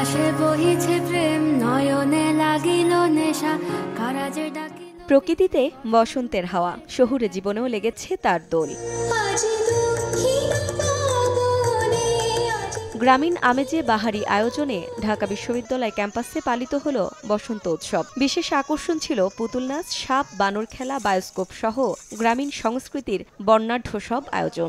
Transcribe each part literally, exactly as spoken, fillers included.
আকাশে বহিছে প্রেম নয়নে লাগিল নেশা কারাজে ডাকিল। প্রকৃতিতে বসন্তের হাওয়া, শহুরে জীবনেও লেগেছে তার দোল। গ্রামীণ আমেজে বাহারি আয়োজনে ঢাকা বিশ্ববিদ্যালয় ক্যাম্পাসে পালিত হল বসন্ত উৎসব। বিশেষ আকর্ষণ ছিল পুতুল নাচ, সাপ, বানর খেলা, বায়োস্কোপ সহ গ্রামীণ সংস্কৃতির বর্ণাঢ্য সব আয়োজন।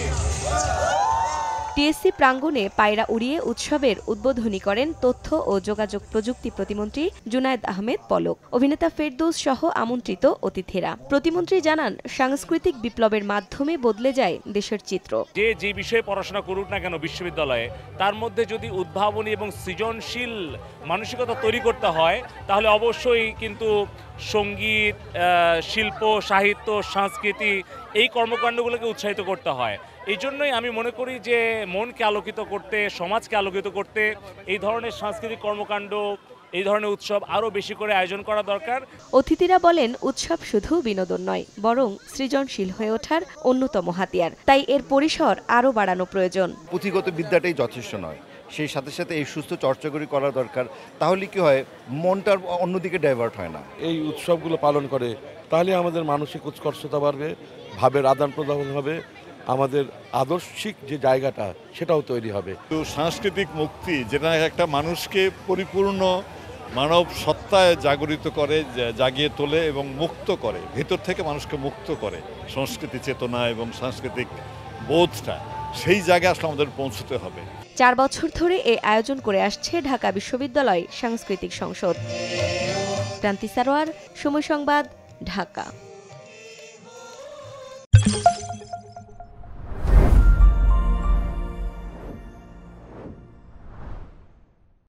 টিএসসি প্রাঙ্গণে পায়রা উড়িয়ে উৎসবের উদ্বোধনী করেন তথ্য ও যোগাযোগ প্রযুক্তি প্রতিমন্ত্রী জুনায়েদ আহমেদ পলক, অভিনেতা ফেরদৌস সহ আমন্ত্রিত অতিথিরা। প্রতিমন্ত্রী জানান, সাংস্কৃতিক বিপ্লবের মাধ্যমে বদলে যায় দেশের চিত্র। যে যে বিষয়ে পড়াশোনা করুক না কেন বিশ্ববিদ্যালয়ে, তার মধ্যে যদি উদ্ভাবনী এবং সৃজনশীল মানসিকতা তৈরি করতে হয়, তাহলে অবশ্যই কিন্তু সঙ্গীত, শিল্প, সাহিত্য, সংস্কৃতি এই কর্মকাণ্ডগুলোকে উৎসাহিত করতে হয়। এই জন্যই আমি মনে করি যে মনকে আলোকিত করতে, সমাজকে আলোকিত করতে এই ধরনের সাংস্কৃতিক কর্মকাণ্ড, এই ধরনের উৎসব আরও বেশি করে আয়োজন করা দরকার। অতিথিরা বলেন, উৎসব শুধু বিনোদন নয়, বরং সৃজনশীল হয়ে ওঠার অন্যতম হাতিয়ার। তাই এর পরিসর আরও বাড়ানো প্রয়োজন। পুঁথিগত বিদ্যাটাই যথেষ্ট নয়, সেই সাথে সাথে এই সুস্থ চর্চাগুলি করা দরকার। তাহলে কি হয়, মনটার অন্যদিকে ডাইভার্ট হয় না। এই উৎসবগুলো পালন করে তাহলে আমাদের মানসিক উৎকর্ষতা বাড়বে, ভাবের আদান প্রদান হবে, আমাদের আদর্শিক যে জায়গাটা সেটাও তৈরি হবে। তো সাংস্কৃতিক মুক্তি যেটা একটা মানুষকে পরিপূর্ণ মানব সত্তায় জাগরিত করে, জাগিয়ে তোলে এবং মুক্ত করে, ভেতর থেকে মানুষকে মুক্ত করে। সংস্কৃতি চেতনা এবং সাংস্কৃতিক বোধটা সেই জায়গায় আসলে আমাদের পৌঁছতে হবে। চার বছর ধরে এই আয়োজন করে আসছে ঢাকা বিশ্ববিদ্যালয় সাংস্কৃতিক সংসদ। ক্রান্তি সারোয়ার, সময় সংবাদ, ঢাকা।